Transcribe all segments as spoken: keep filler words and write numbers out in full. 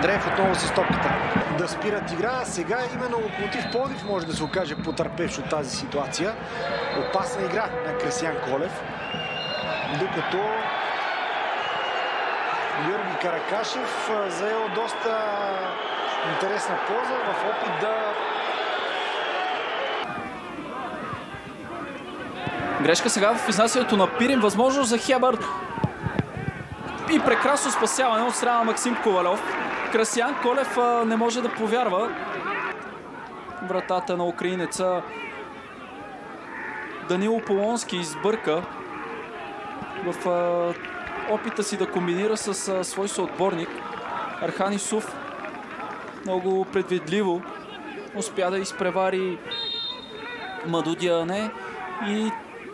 Андреев отново с топката. Да спират игра. Сега именно Локомотив Пловдив може да се окаже потърпевш от тази ситуация. Опасна игра на Красиян Колев. Докато Георги Каракашев заел доста интересна поза в опит да... Грешка сега в изнасянето на Пирин. Възможност за Хебър. И прекрасно спасяване от страна на Максим Ковалев. Красиян Колев а, не може да повярва. Вратата на украинеца Данило Полонски избърка в а, опита си да комбинира с а, свой съотборник Архан Исуф. Много предвидливо успя да изпревари Маду Диане и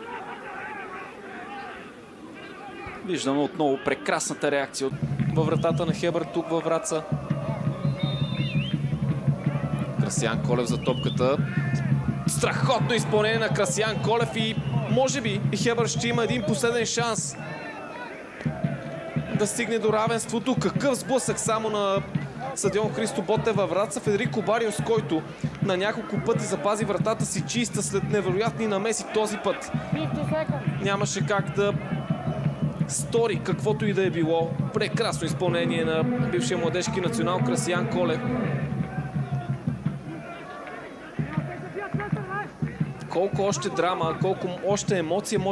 виждаме отново прекрасната реакция във вратата на Хебър тук във Враца. Красиян Колев за топката. Страхотно изпълнение на Красиян Колев и може би Хебър ще има един последен шанс да стигне до равенството. Какъв сблъсък само на стадион Христо Ботев във Враца. Федерико Бариос, който на няколко пъти запази вратата си чиста след невероятни намеси този път. Нямаше как да стори каквото и да е било. Прекрасно изпълнение на бившия младежки национал Красиян Колев. Колко още драма, колко още емоция може